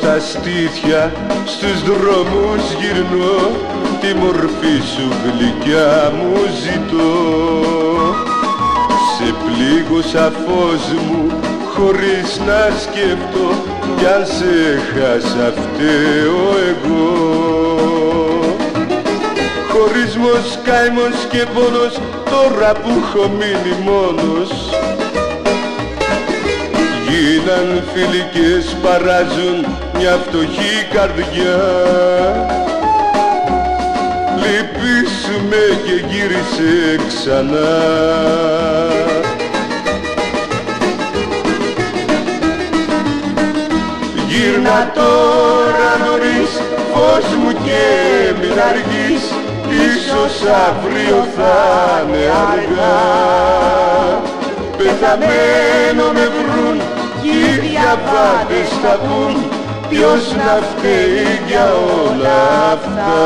στα στήθια, στους δρόμους γυρνώ, τη μορφή σου γλυκιά μου ζητώ. Σε πλήγωσα φως μου χωρίς να σκεφτώ, κι αν σε χάσα φταίω εγώ. Χωρισμός, καημός και πόνος, τώρα που έχω μείνει μόνος. Γίναν φιλικές, παράζουν μια φτωχή καρδιά. Λυπήσου με και γύρισε ξανά. Γύρνα τώρα νωρίς, φως μου και μην αργείς, ίσως αύριο θα είναι αργά. Πεθαμένο με βρουν κι οι διαβάτες θα πουν, ποιος να φταίει για όλα αυτά.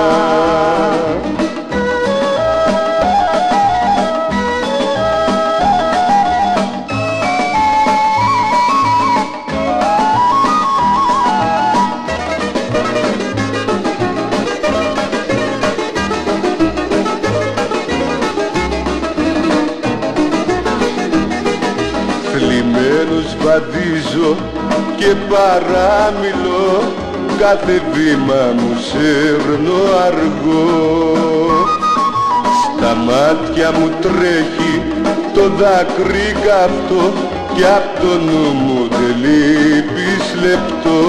Θλιμμένος βαδίζω και παράμιλω, κάθε βήμα μου σέρνω αργό. Στα μάτια μου τρέχει το δάκρυ καυτό, κι απ' το νου μου δεν λείπεις λεπτό.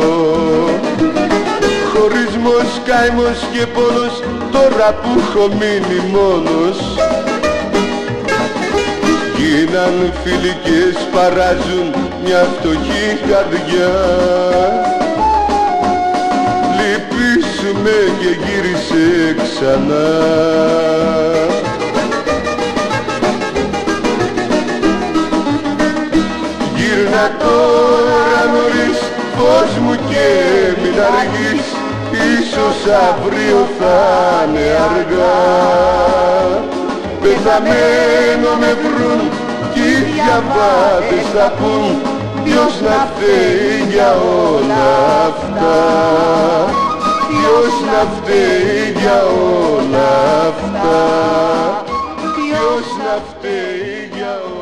Χωρισμός, καημός και πόνος, τώρα που έχω μείνει μόνος. Γίναν φιλικές, παράζουν μια φτωχή καρδιά. Λυπήσου με και γύρισε ξανά. Γύρνα τώρα νωρίς, φως μου και μην αργείς, ίσως αύριο θα είναι αργά. Πεθαμένο με βρουν κι οι διαβάτες θα πουν, ποιος να φταίει για όλα αυτά. Ποιος να φταίει για όλα αυτά. Ποιος να φταίει για όλα αυτά.